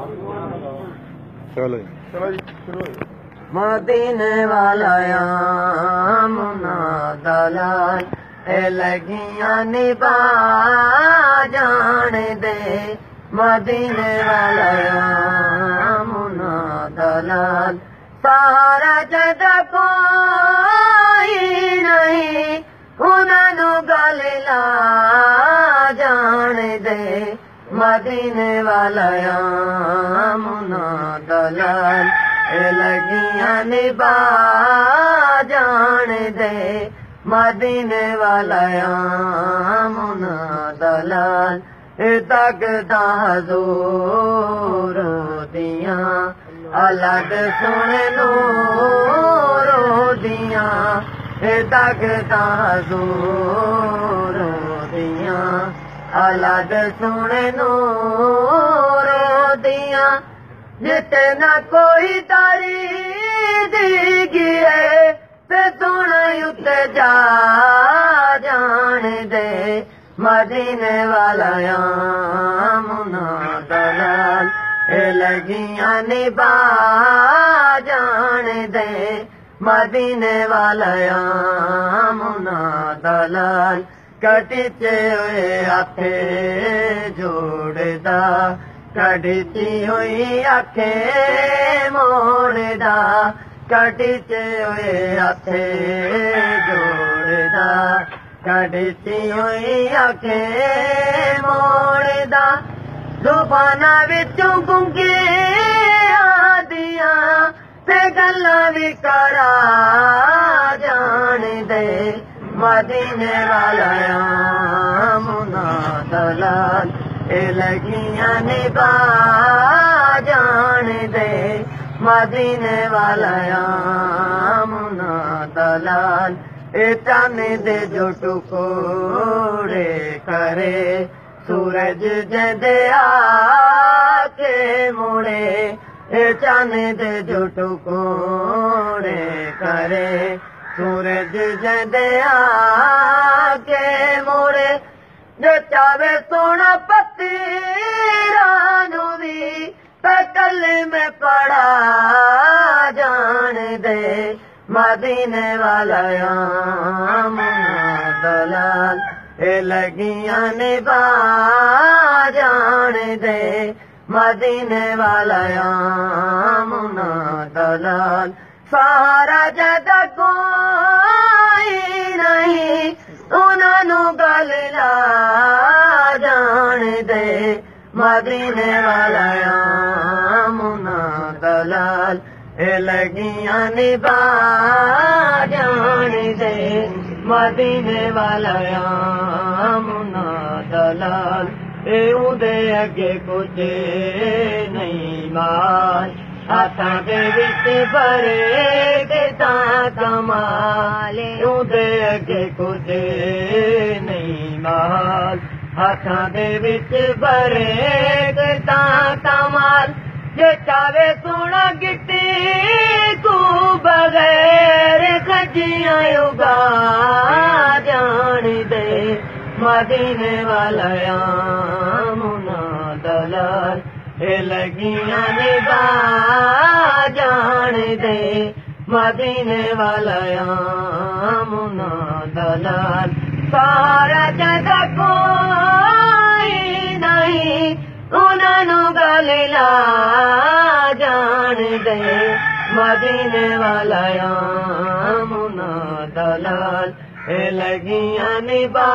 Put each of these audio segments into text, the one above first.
चलो जी मदीने वाला मुना दलाल लगियां निभा जान दे। मदीने वाला मुना दलाल सारा जद कोई नहीं उन्होंने गल ला जान दे। मदीने वाला मुना दलाल लगियां निभा जान दे। मदीने वाला मुना दलाल तकदा हजूर दियां अलग सुन नूर दियां। तकदा हजूर दियां अलग सुन नूर दियां। जितना कोई तारी दी है ते सुन उत जा जान दे। मदीने वाला मुना दलाल लगियां निभा जान दे। मदीने वाला मुना दलाल कटिचे हुए आखे जोड़दा कटिची हुई आखे मोड़दा। कटिचे हुए आखे जोड़दा कटिची हुई आखे मोड़दा। जुबाना विचों गुंगे आदियां ते गल्लां भी करा जान दे। मदीने वाला मुना दलाल लगियां निभा जान दे। मदीने वाला मुना दलाल चन दे जो टुकोड़े करे सूरज जदे आके मुड़े। चन दे जो टुकोड़े करे सूरज जदे आके मुड़े। जो चावे सोना पति रानू भी कल में पड़ा जान दे। मदीने वाला मुना दलाल लगियां निभा जान दे। मदीने वाला मुना दलाल सारा जद कोई नहीं उन्होंने गल ला जान दे। मदीने वाला मुना दलाल लगियां निभा जान दे। मदीने वाला मुना दलाल उदे अगे कुछ नहीं माल हाथा दे विच भरे देता कमाल। उदे अगे कुछ नहीं माल हाथा दे विच भरे देता कमाल। जे चावे सोना गिट्टी को बगैर खजियां उगा जान दे। मदीने वाला मुना दलाल लगियां निभा जान दे। मदीने वाला मुना दलाल सारा जद कोई नहीं उन्होंने गल ला जान दे। मदीने वाला मुना दलाल लगियां निभा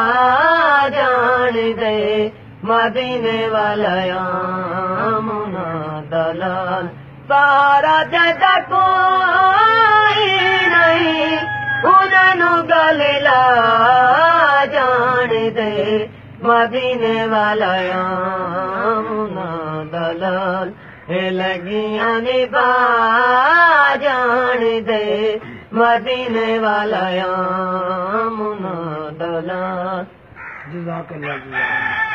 जान दे। मदीने वाला मुना दलाल सारा जद कोई नहीं उन्होंने गल ला जान दे। मदीने वाला मुना दलाल लगियां निभा जान दे। मदीने वाला मुना दलाल।